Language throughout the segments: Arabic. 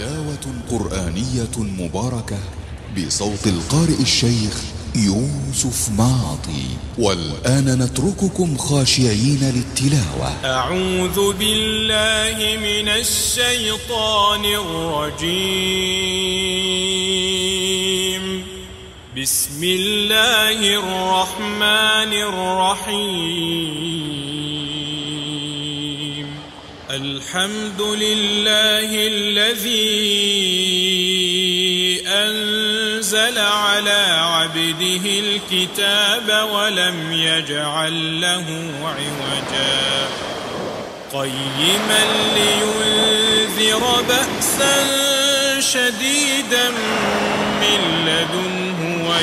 تلاوة قرآنية مباركة بصوت القارئ الشيخ يوسف معاطي. والآن نترككم خاشعين للتلاوة. أعوذ بالله من الشيطان الرجيم. بسم الله الرحمن الرحيم. الحمد لله الذي أنزل على عبده الكتاب ولم يجعل له عوجا قيما لينذر بأسا شديدا من لدنه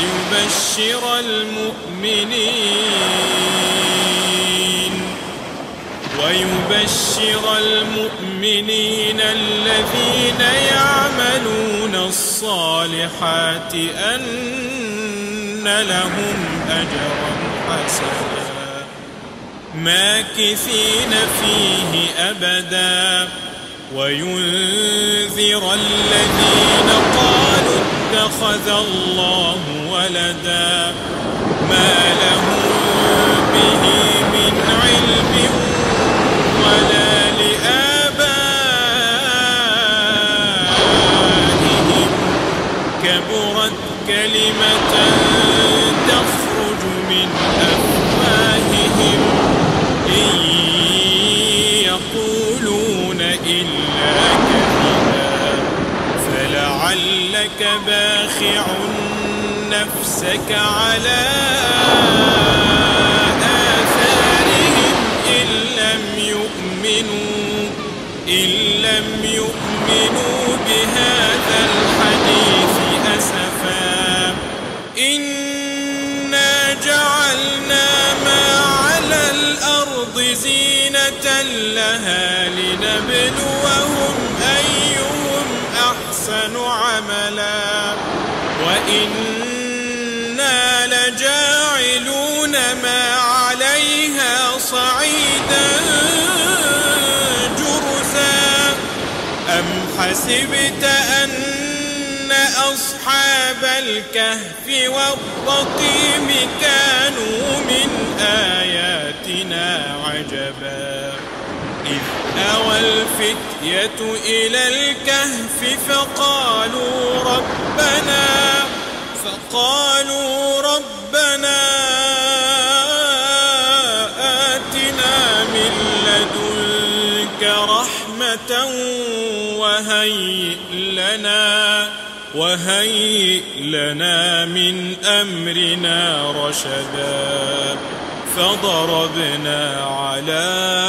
ويبشر المؤمنين الذين يعملون الصالحات أن لهم أجرا حسنا ماكثين فيه أبدا وينذر الذين قالوا اتخذ الله ولدا ما لهم به من علم ولا لآبائهم كبرت كلمة تخرج من أفواههم إن يقولون إلا كذبا فلعلك باخع نفسك على آثارهم إن لم يؤمنوا بهذا الحديث أسفا إنا جعلنا ما على الأرض زينة لها لنبلوهم أيهم أحسن عملا وإنا لجاعلون ما عليها صعيدا أم حسبت أن أصحاب الكهف والرقيم كانوا من آياتنا عجبا إذ أوى الفتية إلى الكهف فقالوا ربنا آتنا من لدنك رحمة وهيئ لنا من أمرنا رشدا فضربنا على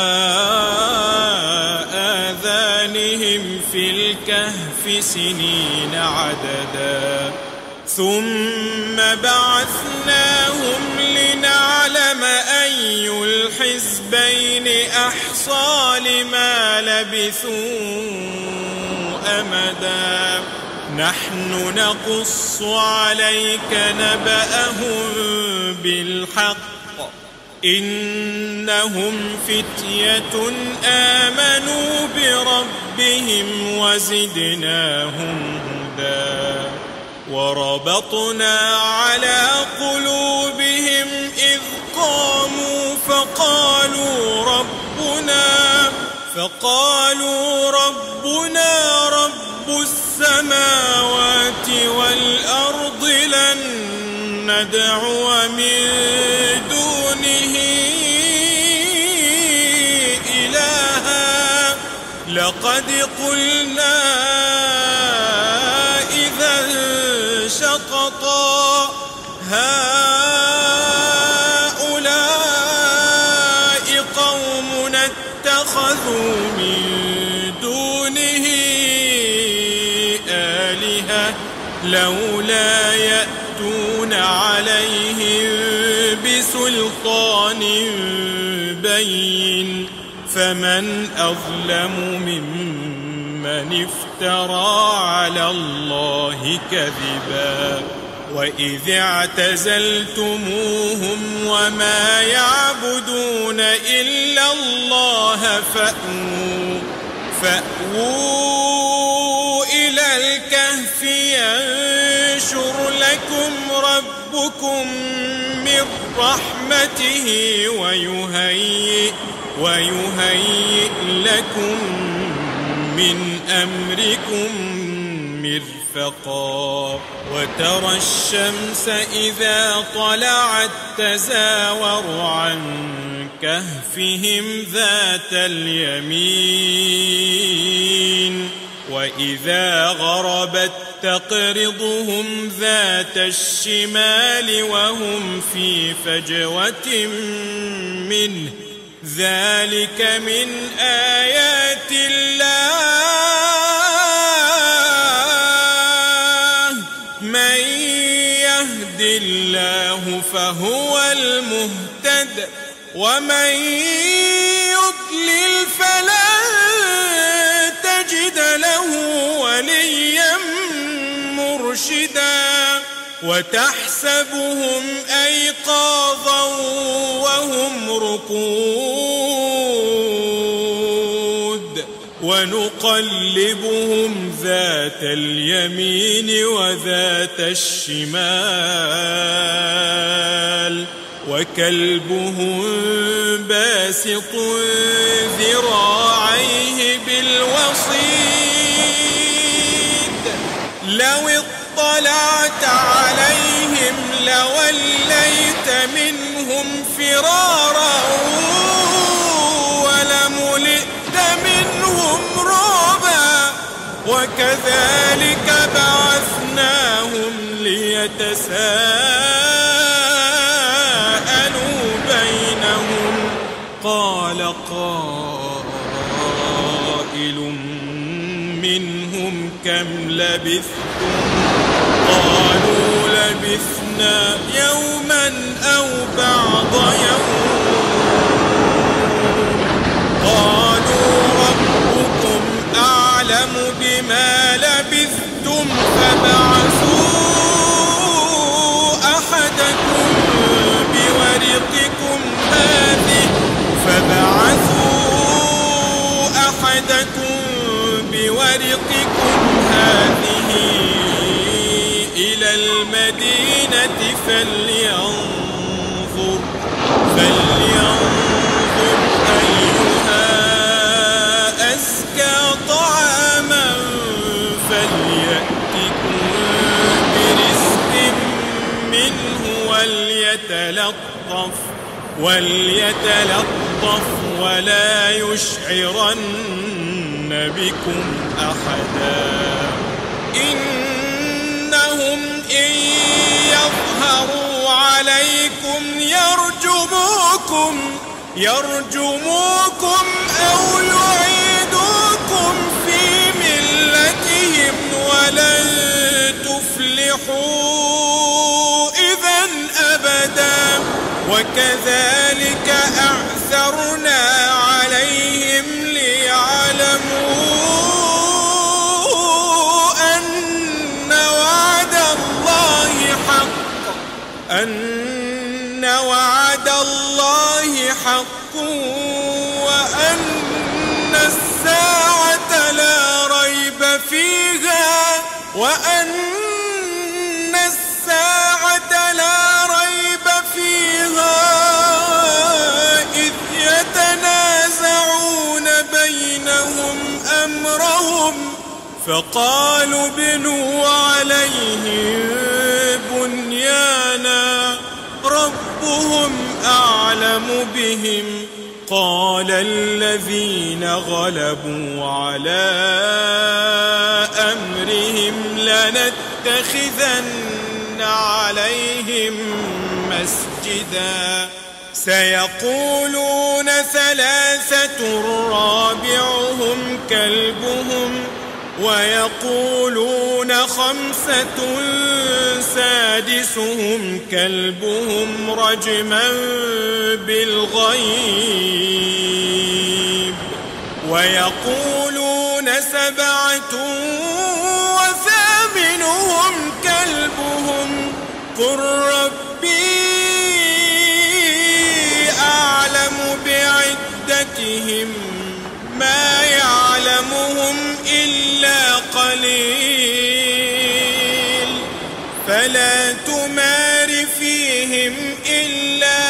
آذانهم في الكهف سنين عددا ثم بعثناهم لنعلم أي الحزبين أحصى لما لبثوا أمدا نحن نقص عليك نبأهم بالحق إنهم فتية آمنوا بربهم وزدناهم هدى وربطنا على قلوبهم إذ قاموا فقالوا ربنا رب السماوات والأرض لن ندعو من دونه إلها لقد قلنا إذا شططا هؤلاء قوم اتخذوا من دونه آلهة لولا يأتون عليهم بسلطان بين فمن أظلم ممن افترى على الله كذبا وإذ اعتزلتموهم وما يعبدون إلا الله فأووا رحمته ويهيئ لكم من أمركم مرفقا وترى الشمس إذا طلعت تزاور عن كهفهم ذات اليمين وإذا غربت تقرضهم ذات الشمال وهم في فجوة منه ذلك من آيات الله من يهد الله فهو المهتد ومن يضلل فلا تجد له وليا مرشدا وتحسبهم أيقاظا وهم رقود ونقلبهم ذات اليمين وذات الشمال وكلبهم باسط ذراعيه بالوصيد لو اطلعت عليهم لوليت منهم فرارا ولملئت منهم رعبا وكذلك بعثناهم ليتساءلوا بينهم قال قائل منهم كم لبثتم قالوا لبثنا يوما أو بعض يوم قالوا ربكم أعلم بما لبثتم فبعثوا أحدكم بورقكم هذه إلى المدينة فلينظر أيها أزكى طعاما فليأتكم برزق منه وليتلطف ولا يشعرن بكم أحدا إنهم إن يظهروا عليكم يرجموكم أو يعيدوكم في ملتهم ولن تفلحوا إذا أبدا وكذلك أعثرنا عليهم ليعلموا أن وعد الله حق وأن الساعة لا ريب فيها إذ يتنازعون بينهم أمرهم فقالوا ابنوا عليهم بنيانا ربهم أعلم بهم قال الذين غلبوا على أمرهم لنتخذن عليهم مسجدا سيقولون ثلاثة رابعهم كلبهم ويقولون خمسة سادسهم كلبهم رجما بالغيب ويقولون سبعة وثامنهم كلبهم قل ربي أعلم بعدتهم ما يعلمهم إلا قليل فلا تمار فيهم إلا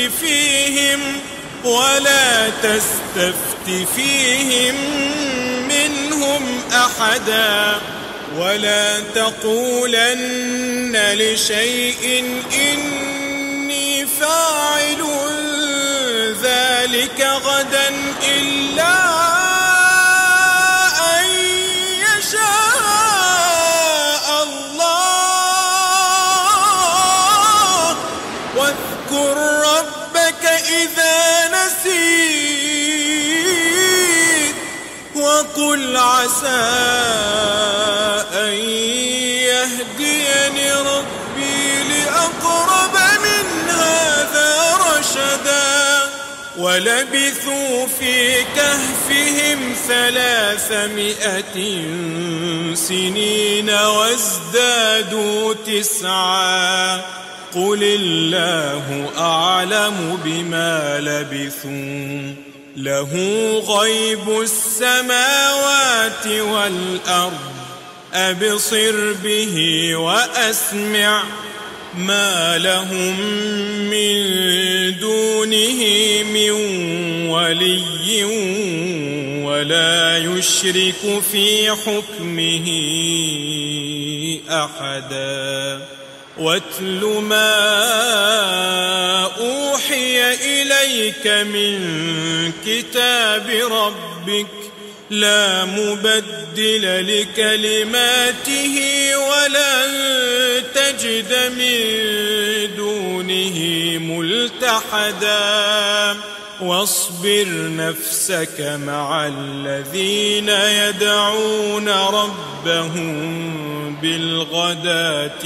تستفت فيهم منهم أحدا ولا تقولن لشيء إني فاعل ذلك غدا إلا أن يشاء الله واذكر ربك إذا نسيت وقل عسى أن يهديني ربي لأقرب من هذا رشدا ولبثوا في كهفهم 300 سنين وازدادوا 9 قل الله أعلم بما لبثوا له غيب السماوات والأرض أبصر به وأسمع ما لهم من دونه من ولي ولا يشرك في حكمه أحدا واتل ما أوحي إليك من كتاب ربك لا مبدل لكلماته ولن تجد من دونه ملتحدا واصبر نفسك مع الذين يدعون ربهم بالغداة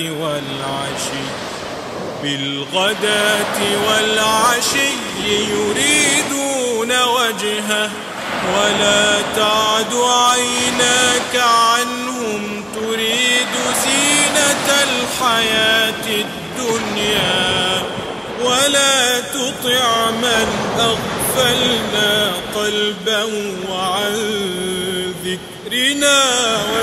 والعشي يريدون وجهه ولا تعد عيناك عنهم تريد زينة الحياة الدنيا ولا تطع من أغفلنا قلبه عن ذكرنا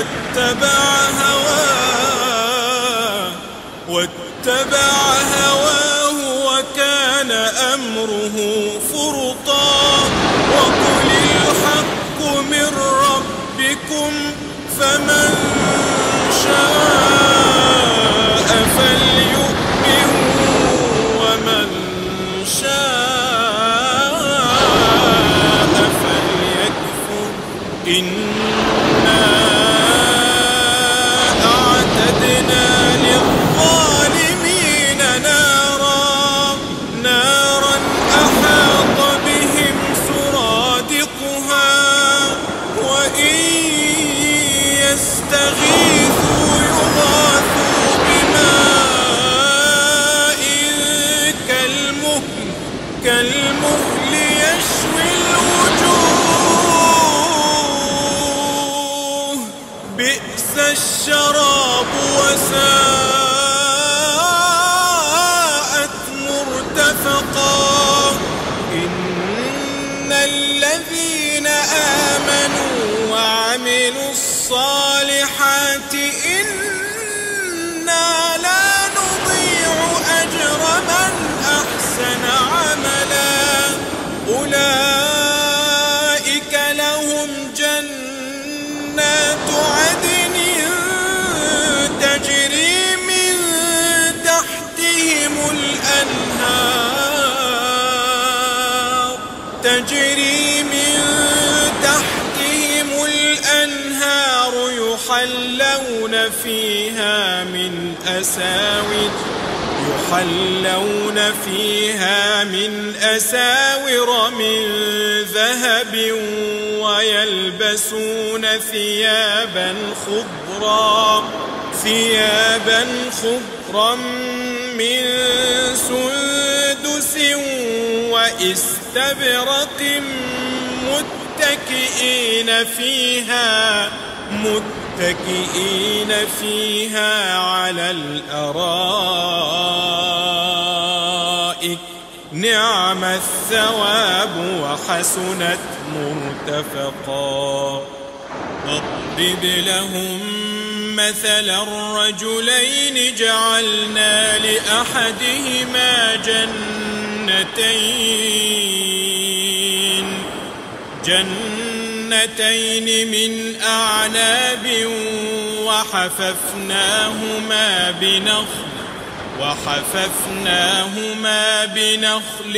واتبع هواه وكان أمره فرطا وقل الحق من ربكم فمن شاء فليؤمن ومن شاء فليكفر إنا أعتدنا للظالمين نارا أحاط بهم سرادقها وإن يستغيثوا يغاثوا بماء كالمهل يشوي الوجوه بئس الشراب وساءت مرتفقا إن الذين آمنوا وعملوا الصالحات إنا لا نضيع أجر من أحسن عملا أولئك لهم جنات عدن تجري من تحتهم الأنهار يحلون فيها من أساور من ذهب ويلبسون ثيابا خضرا من سندس واستبرق متكئين فيها على الأرائك نعم الثواب وحسنت مرتفقا واضرب لهم مثلا الرجلين جعلنا لأحدهما جنتين جنتين من أعناب وحففناهما بنخل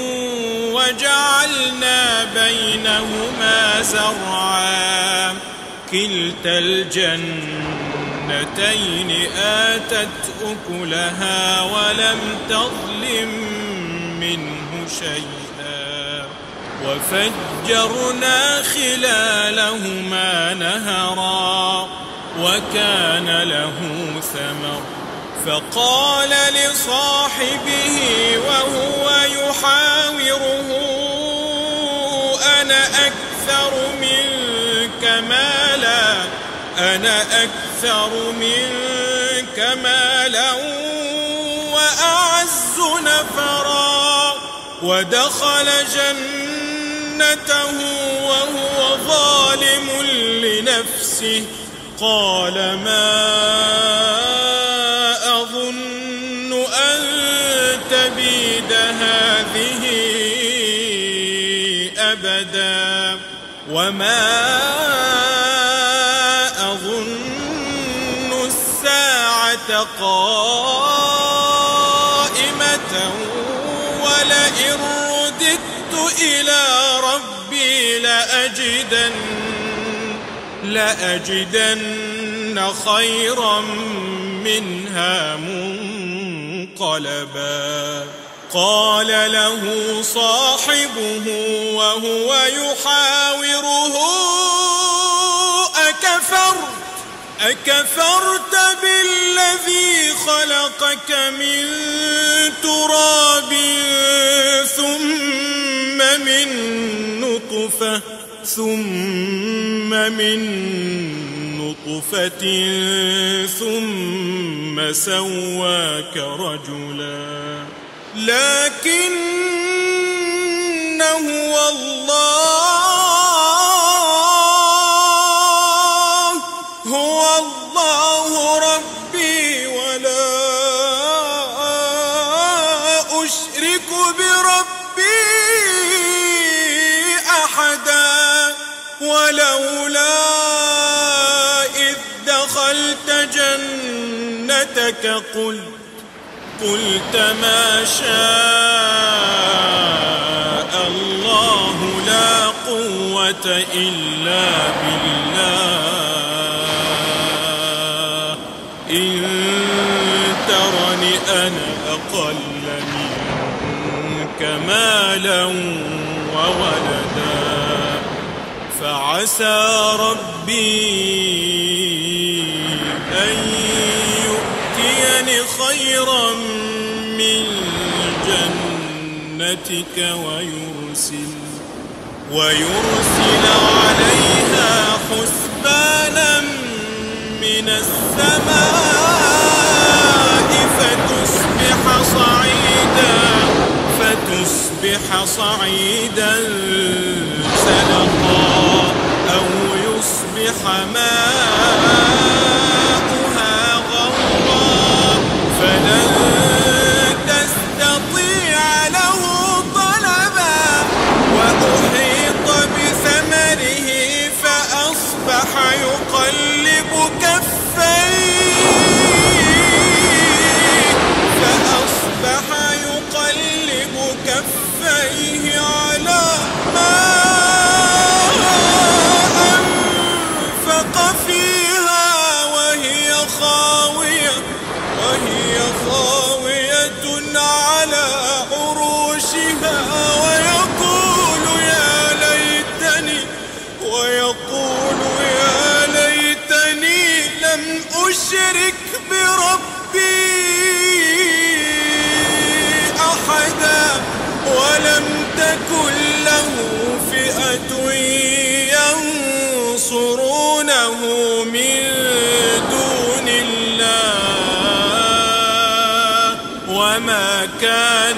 وجعلنا بينهما زرعا كلتا الجنتين آتت أكلها ولم تظلم منه شيئا وفجرنا خلالهما نهرا وكان له ثمر فقال لصاحبه وهو يحاوره أنا أكثر منك مالا وأعز نفرا ودخل جنته وهو ظالم لنفسه قال ما أظن أن تبيد هذه أبدا وما أظن الساعة قائمة ولئن رددت إلى ربي لأجدن خيرا منها منقلبا قال له صاحبه وهو يحاوره أكفرت بالذي خلقك من تراب ثم من نطفة ثم سواك رجلا لكن هو الله ربي ولا أشرك بربي أحدا ولولا إذ دخلت جنتك قلت ما شاء الله لا قوة إلا بالله إن ترني أنا أقل منك مالا وولدا فعسى ربي أن يؤتيني خيرا من جنتك ويرسل عليها حسبانا من السماء فتصبح صعيدا زلقا أو يصبح ماؤها غورا فلن تستطيع له طلبا وأحيط بثمره فأصبح يقلب كفيه على ما أنفق فيها وهي خاوية على عروشها ويقول يا ليتني لم أشرك بربي أحدا ولم تكن له فئة ينصرونه من دون الله وما كان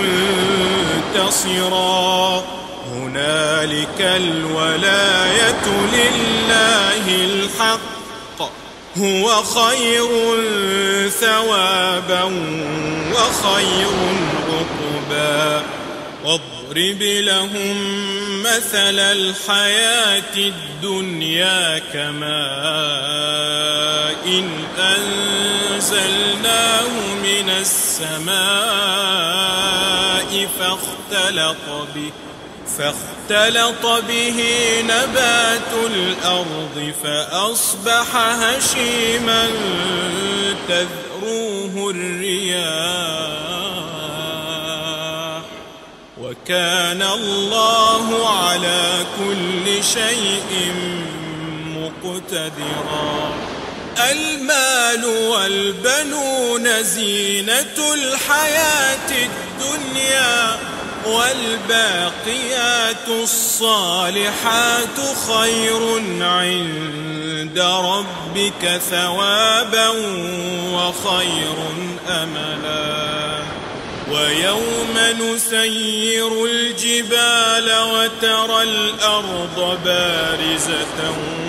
منتصرا هنالك الولاية لله الحق هو خير ثوابا وخير عقبا واضرب لهم مثل الحياة الدنيا كماء أنزلناه من السماء فاختلط به نبات الأرض فأصبح هشيما تذروه الرياح وكان الله على كل شيء مقتدرا المال والبنون زينة الحياة الدنيا والباقيات الصالحات خير عند ربك ثوابا وخير أملا ويوم نسير الجبال وترى الأرض بارزة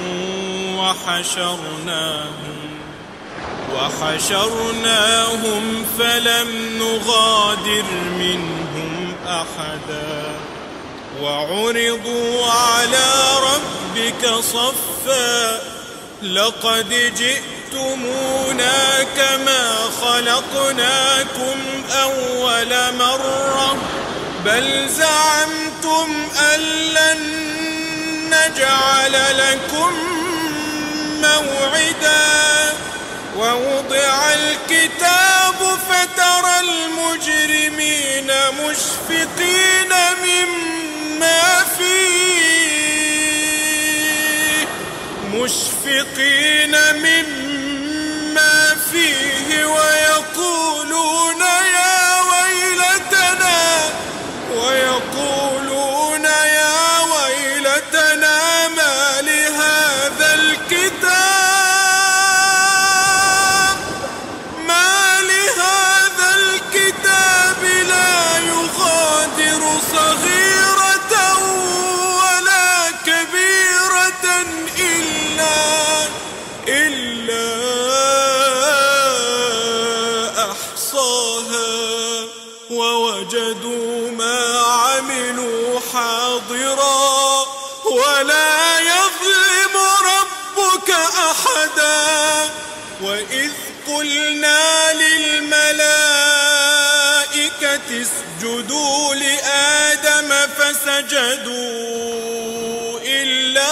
وحشرناهم فلم نغادر منهم أحدا وعرضوا على ربك صفا لقد جئتمونا كما خلقناكم أول مرة بل زعمتم أن لن نجعل لكم موعدا ووضع الكتاب فترى المجرمين مشفقين مما فيه ويقولون يا ويلتنا ما لهذا الكتاب لا يغادر صغيرة ولا كبيرة إلا أحصاها ووجدوا ما عملوا حاضرا ولا يظلم ربك أحدا وإذ قلنا للملائكة اسجدوا لآدم فسجدوا إلا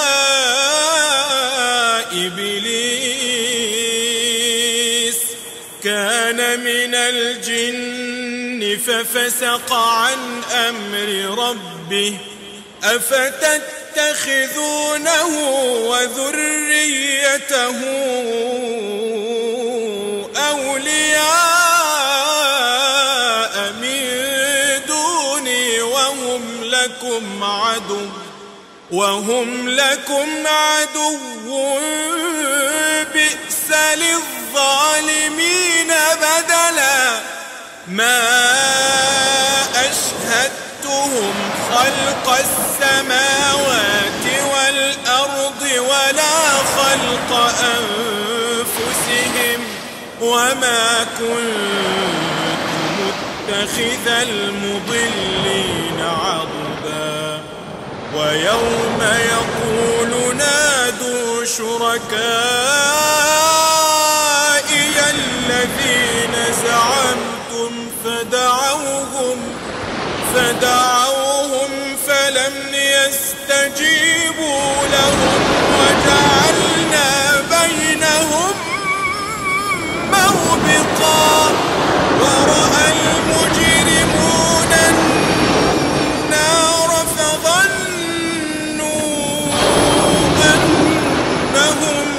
إبليس كان من الجن ففسق عن أمر ربه أفتتخذونه وذريته أولياء من دوني وهم لكم عدو بئس للظالمين بدلا ما أشهدتهم خلق السماوات والأرض ولا خلق أنفسهم وما كنت متخذ المضلين عضدا ويوم يقول نادوا شركائي الذين زعمتم فدعوهم فلم يستجيبوا لهم وجعلنا بينهم موبقا ورأى المجرمون النار فظنوا أنهم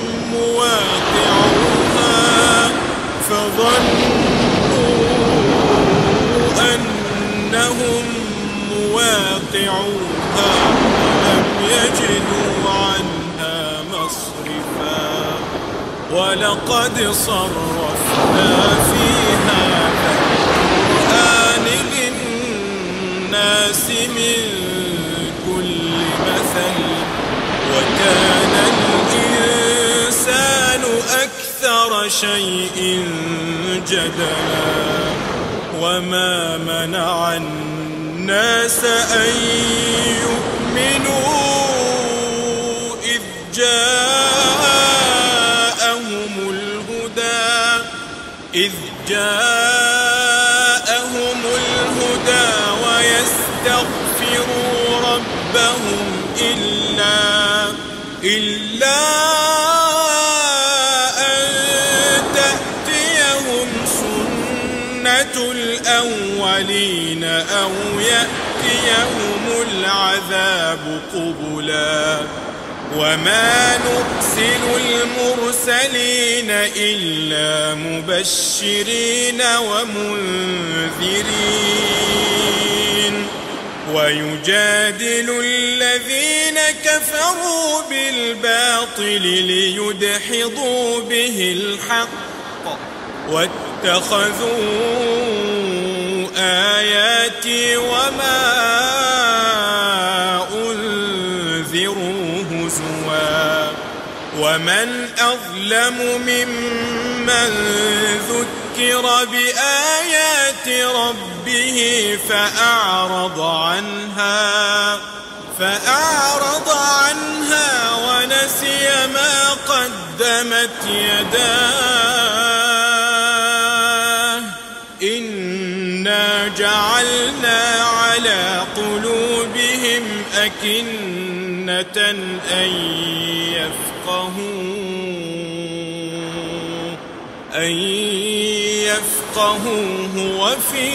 مواقعوها ولم يجدوا عنها مصرفا ولقد صرفنا في هذا القرآن للناس من كل مثل وكان الإنسان أكثر أكثر شيء جدلا وما منع الناس أن يؤمنوا إذ جاءهم الهدى ويستغفروا ربهم إلا أن تأتيهم سنة الأولين أو يأتيهم العذاب قبلا وما نرسل المرسلين إلا مبشرين ومنذرين ويجادل الذين كفروا بالباطل ليدحضوا به الحق واتخذوا آياتي وما أنذروا هزوا ومن أظلم ممن ذكر بآيات ربه فأعرض عنها ونسي ما قدمت يداه إنا جعلنا على قلوبهم أكنة أن يفقهوه وفي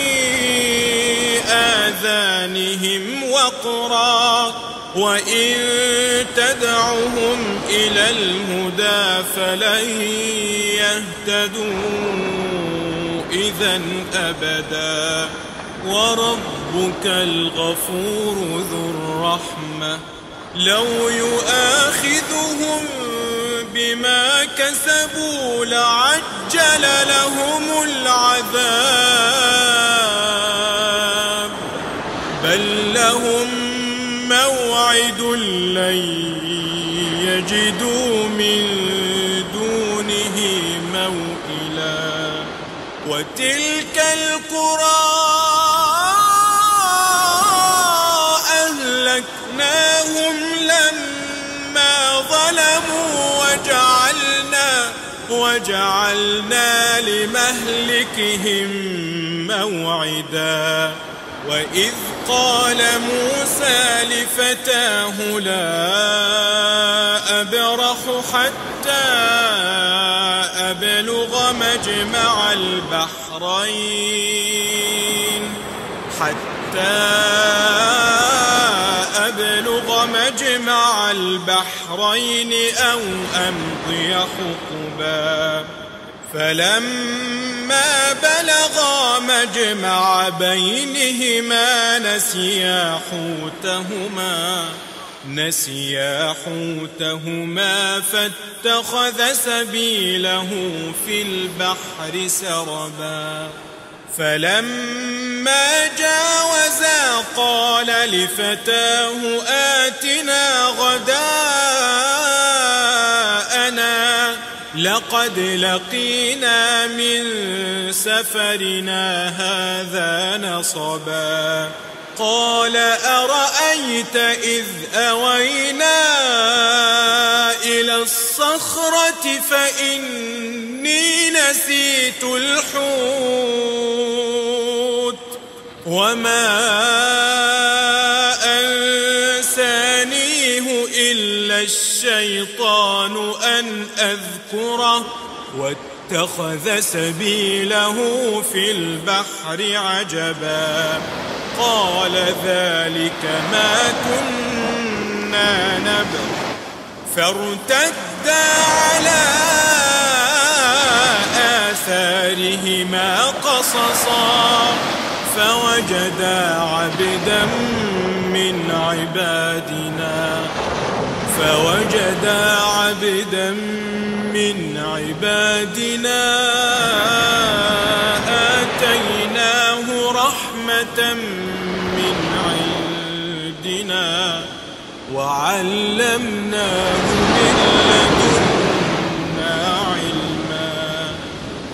آذانهم وقرا وإن تدعهم إلى الهدى فلن يهتدوا إذا أبدا وربك الغفور ذو الرحمة لو يؤاخذهم بما كسبوا لعجل لهم العذاب بل لهم موعد لن يجدوا من دونه موئلا وتلك القرى أهلكناهم لما ظلموا وجعلنا لمهلكهم موعدا وإذ قال موسى لفتاه لا أبرح حتى أبلغ مجمع البحرين أو أمضي حقبا فلما بلغا مجمع بينهما نسيا حوتهما فاتخذ سبيله في البحر سربا فلما جاوزا قال لفتاه آتنا غداءنا لقد لقينا من سفرنا هذا نصبا قال أرأيت إذ أوينا إلى الصخرة فإني نسيت الحوت وما أنسانيه إلا الشيطان أن أذكره واتخذ سبيله في البحر عجبا قال ذلك ما كنا نبغي فارتدا على آثارهما قصصا فوجدا عبدا من عبادنا آتيناه رحمة من عندنا وعلمناه من لدنا علما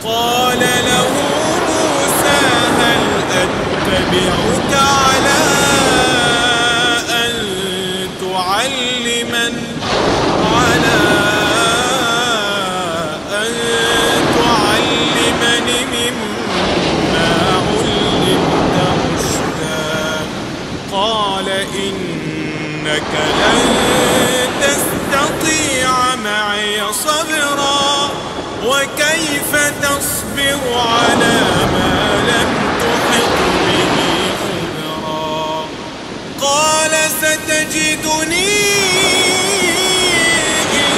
قال له موسى هل أتبعك على أن تعلمني مما علمت رشدا قال إنك لن تستطيع معي صبرا وكيف تصبر على ما لم تحط به خبرا قال ستجدني إن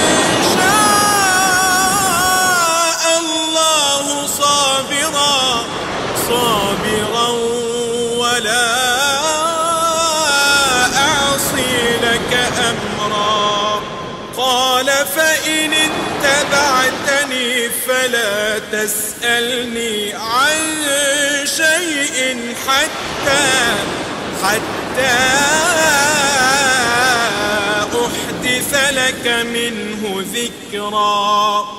شاء الله صابرا ولا أعصي لك أمرا قال فإن اتبعتني فلا تسألني عن شيء حتى أحدث لك منه ذكرا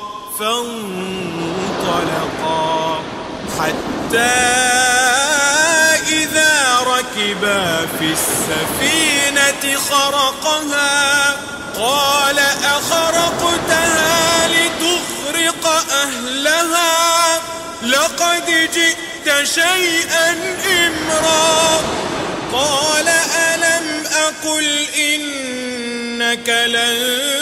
فانطلقا حتى إذا ركبا في السفينة خرقها قال أخرقتها لتغرق أهلها لقد جئت شيئا إمرا قال ألم أقل إنك لن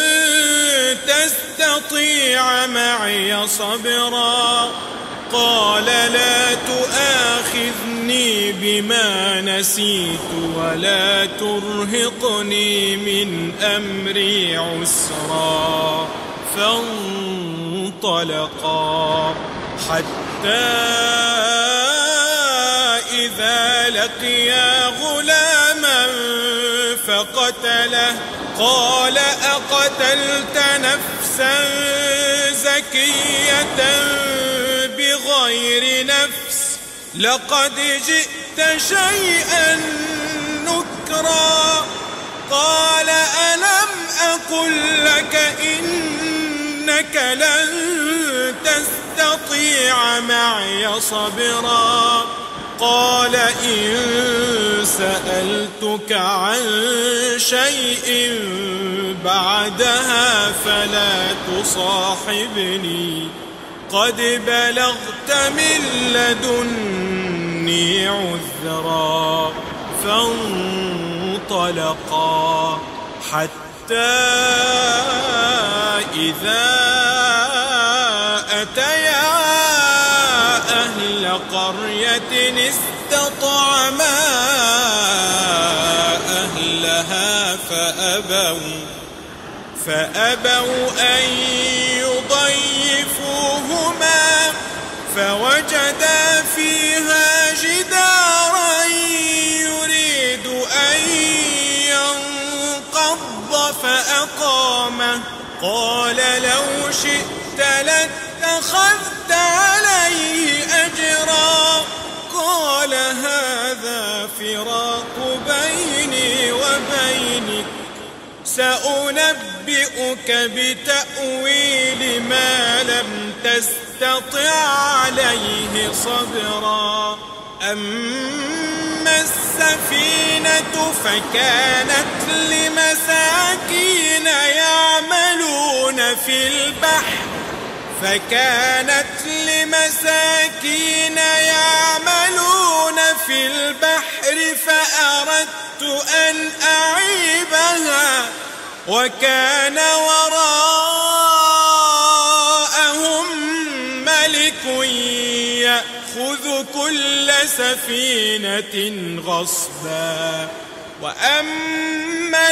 تستطيع معي صبرا قال لا تؤاخذني بما نسيت ولا ترهقني من أمري عسرا فانطلقا حتى إذا لقيا غلاما فقتله قال أقتلت نفسا زكية بغير نفس لقد جئت شيئا نكرا قال ألم أقل لك إنك لن تستطيع معي صبرا قال إن سألتك عن شيء بعدها فلا تصاحبني قد بلغت من لدني عذرا فانطلقا حتى إذا أتيا أهل قرية استطعما أهلها فأبوا أن يضيفوهما فوجدا فيها جدارا يريد أن ينقض فأقامه قال لو شئت لاتخذت عليه أجرا قال هذا فراق بيني وبينك سأنبئك بتأويل ما لم تستطع عليه صبرا أما السفينة فكانت لمساكين يعملون في البحر فأردت أن أعيبها وكان وراءهم ملك يأخذ كل سفينة غصبا وأما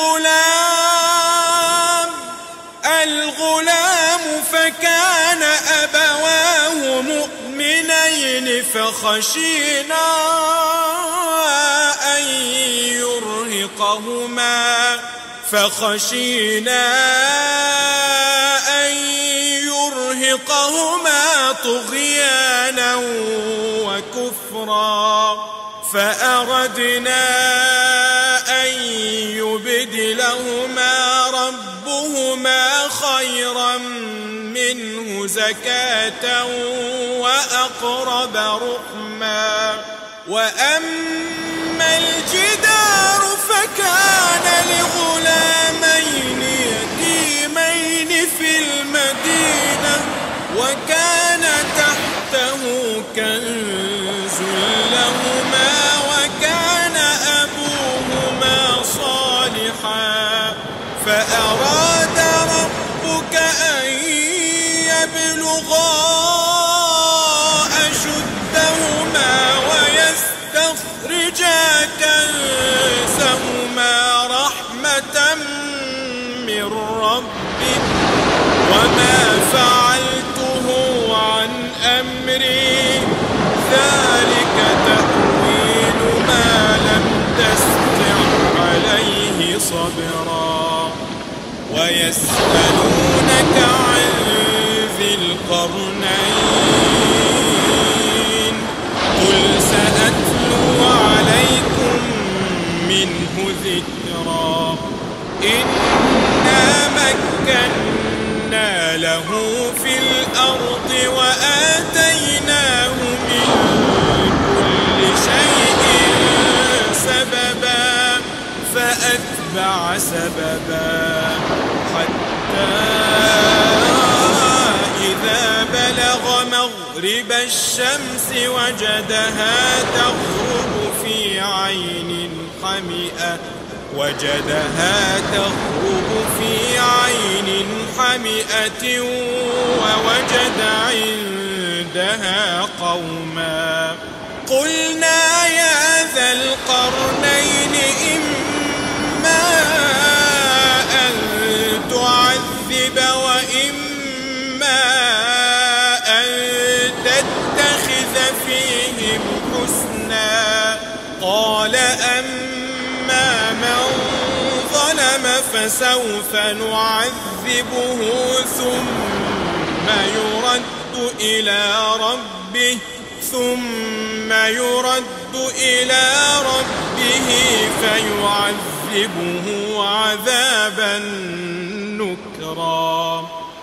الغلام فكان أبواه مؤمنين فخشينا أن يرهقهما طغيانا وكفرا فأردنا أن يبدلهما ربهما خيرا منه زكاة وأقرب رحما. وأما الجدار فكان لغلامين يتيمين في المدينة وكان تحته كنز لهما وكان أبوهما صالحا فأراد ربك أن يبلغا أشدهما ويستخرجا كنزهما رحمة من ربك وما فعلته عن أمري ذلك تأويل ما لم تستطع عليه صبرا. ويسألونك عن ذي القرنين قل سأتلو عليكم منه ذكرا. إنا مكنا له في الأرض وآتيناه من كل شيء سببا فأتبع سببا حتى إذا بلغ مغرب الشمس وجدها تغرب في عين حمئة ووجد عندها قوما قلنا يا ذا القرنين إما أن تعذب وإما أن تتخذ فيهم حسنا. قال أما من ظلم فسوف نعذبه ثم يرد إلى ربه فيعذبه عذابا نكرا.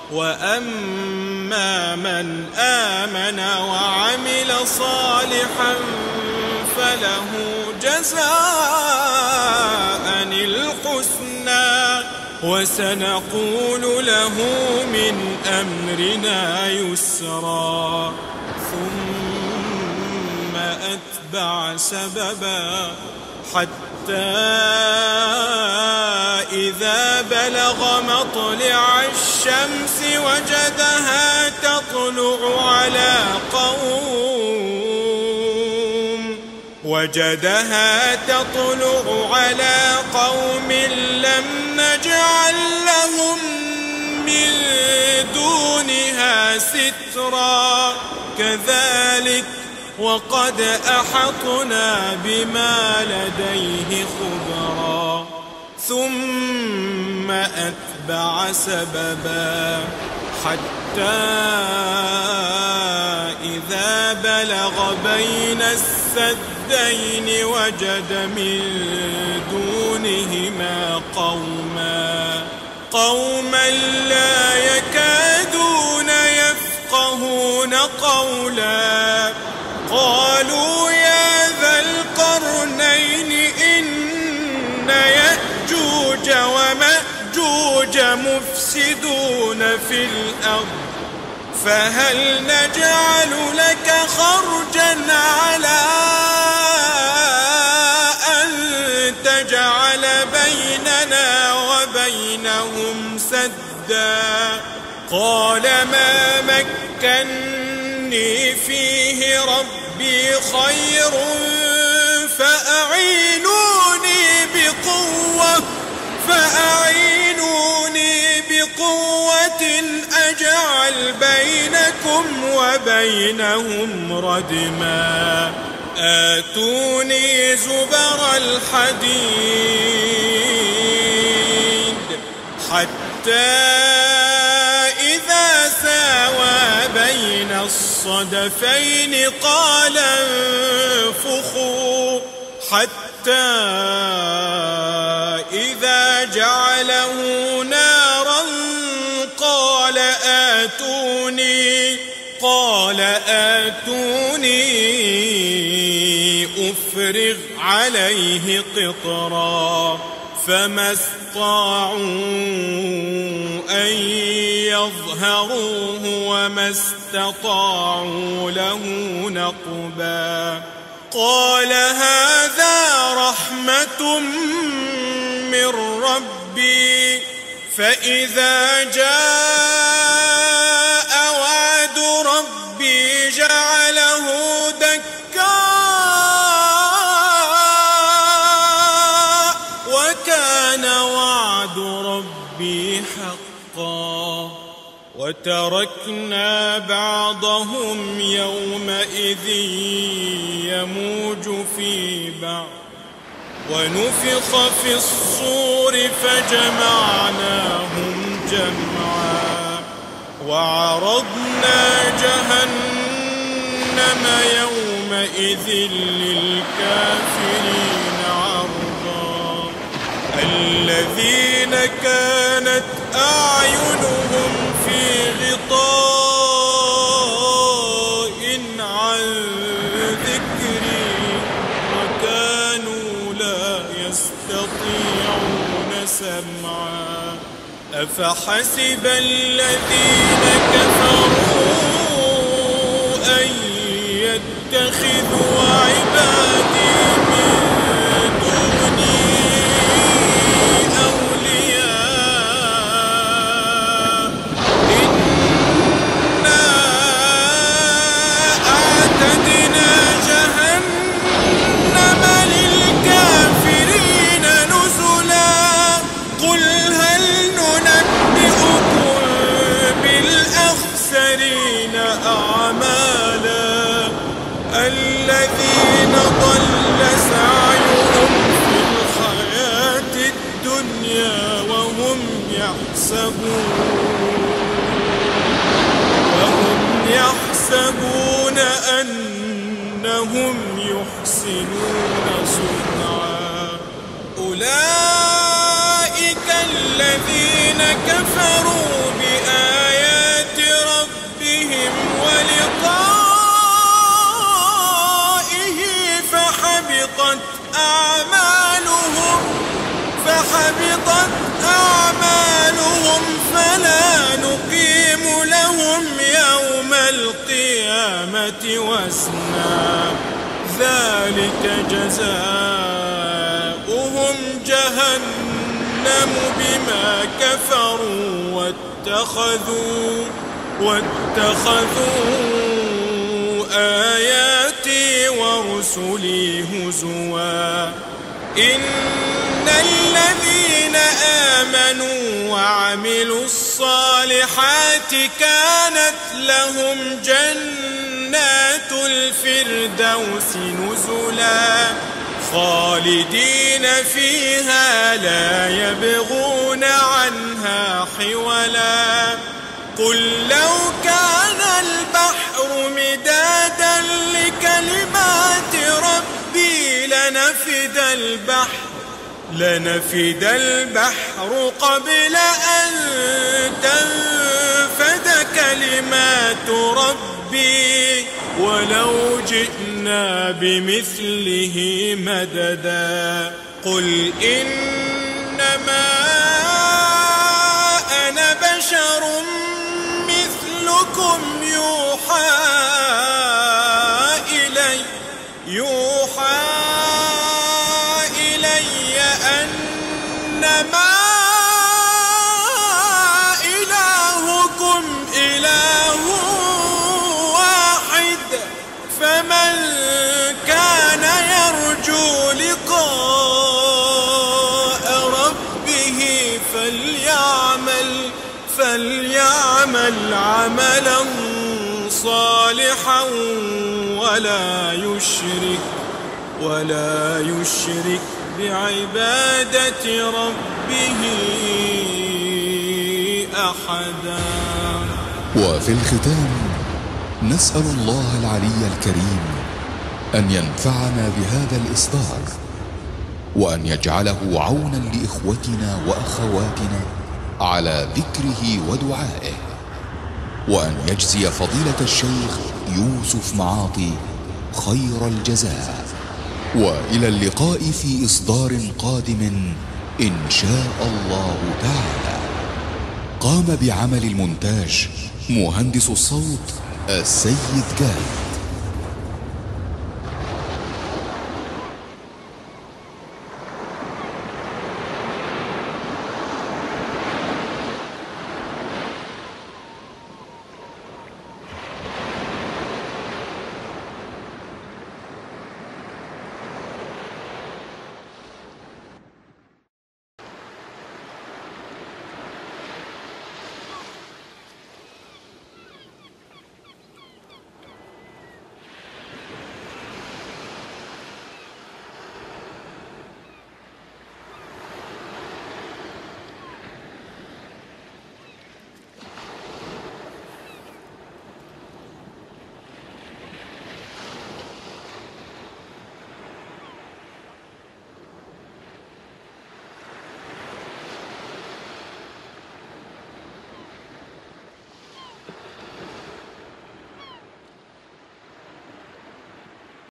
وأما من آمن وعمل صالحا فله جزاء الحسنى وسنقول له من أمرنا يسرا. ثم أتبع سببا حتى إذا بلغ مطلع الشمس وجدها تطلع على قوم لم نجعل لهم من دونها سترا كذلك وقد أحطنا بما لديه خبرا. ثم أتبع سببا حتى إذا بلغ بين السدين وجد من دونهما قوما لا يكادون يفقهون قولا. قالوا يا ذا القرنين إن يأجوج ومأجوج مفسدون في الأرض فهل نجعل لك خرجا على أن تجعل بيننا وبينهم سدا. قال ما مكني فيه ربي خير فأعينوني بقوة أجعل بينكم وبينهم ردما. آتوني زبر الحديد حتى إذا ساوى بين الصدفين قال انفخوا حتى إذا جعله نارا قال آتوني آتوني أفرغ عليه قطرا فما استطاعوا أن يظهروه وما استطاعوا له نقبا قال هذا رحمة من ربي فإذا جاء وعد ربي جعله دكا وكان وعد ربي حقا وتركنا بعضهم يومئذ يموج في بعض ونفخ في الصور فجمعناهم جمعا وعرضنا جهنم يومئذ للكافرين عرضا الذين كانت أعينهم في غطاء عن ذكري وكانوا لا يستطيعون سمعا أفحسب الذين كفروا أن يتخذوا عبادي من دوني أولياء إنا أعتدنا جهنم للكافرين نزلا قل هل ننبئكم بالأخسرين أعمالا الذين ضل سعيهم في الحياة الدنيا وهم يحسبون أنهم يحسنون صنعا أولئك الذين كفروا بآيات ربهم ولقائه فحبطت أعمالهم فلا نقيم لهم يوم القيامة وزنا ذلك جزاؤهم جهنم بما كفروا واتخذوا آياتي ورسلي هزوا إن الذين آمنوا وعملوا الصالحات كانت لهم جنات الفردوس نزلا خالدين فيها لا يبغون عنها حولا قل لو كان البحر مدادا لكلمات ربي لنفد البحر قبل أن تنفد كلمات ربي ولو جئنا بمثله مددا قل إنما أنا بشر مثلكم يوحى إلي أنما إلهكم إله واحد فمن كان يرجو لقاء ربه فليعمل عملا صالحا ولا يشرك بعبادة ربه أحدا. وفي الختام نسأل الله العلي الكريم أن ينفعنا بهذا الإصدار وأن يجعله عونا لإخوتنا وأخواتنا على ذكره ودعائه. وأن يجزي فضيلة الشيخ يوسف معاطي خير الجزاء. وإلى اللقاء في إصدار قادم إن شاء الله تعالى. قام بعمل المونتاج مهندس الصوت السيد جاد.